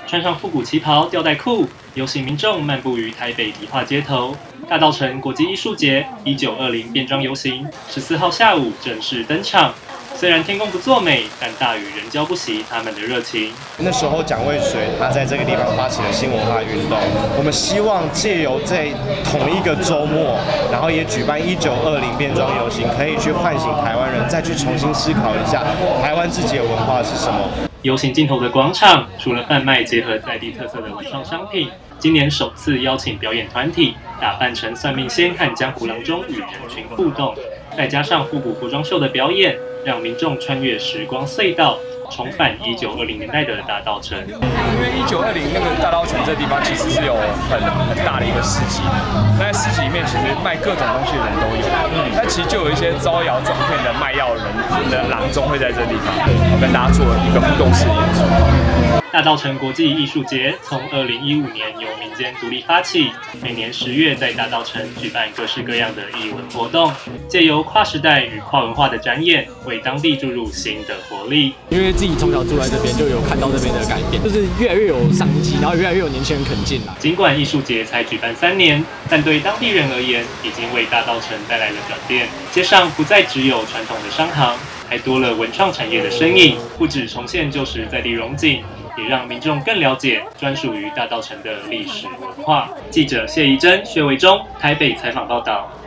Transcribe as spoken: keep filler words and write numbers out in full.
穿上复古旗袍、吊带裤，游行民众漫步于台北迪化街头。大稻埕国际艺术节一九二零变装游行，十四号下午正式登场。虽然天公不作美，但大雨仍浇不熄他们的热情。 那时候蒋渭水他在这个地方发起了新文化运动，我们希望借由这同一个周末，然后也举办一九二零变装游行，可以去唤醒台湾人，再去重新思考一下台湾自己的文化是什么。 游行尽头的广场，除了贩卖结合在地特色的文创商品，今年首次邀请表演团体打扮成算命仙和江湖郎中与人群互动，再加上复古服装秀的表演，让民众穿越时光隧道，重返一九二零年代的大稻埕。 因为一九二零那个大稻埕这地方其实是有很很大的一个市集，那在市集里面其实卖各种东西的人都有，嗯，但其实就有一些招摇撞骗的卖药人的郎中会在这地方，我跟大家做一个互动式演出。 大稻埕国际艺术节从二零一五年由民间独立发起，每年十月在大稻埕举办各式各样的艺文活动，借由跨时代与跨文化的展演，为当地注入新的活力。 因为自己从小住在这边，就有看到这边的改变，就是越来越有商机，然后越来越有年轻人肯进来。 尽管艺术节才举办三年，但对当地人而言，已经为大稻埕带来了转变。街上不再只有传统的商行，还多了文创产业的身影，不只重现旧时在地荣景，也让民众更了解专属于大稻埕的历史文化。记者谢怡珍、薛维忠台北采访报道。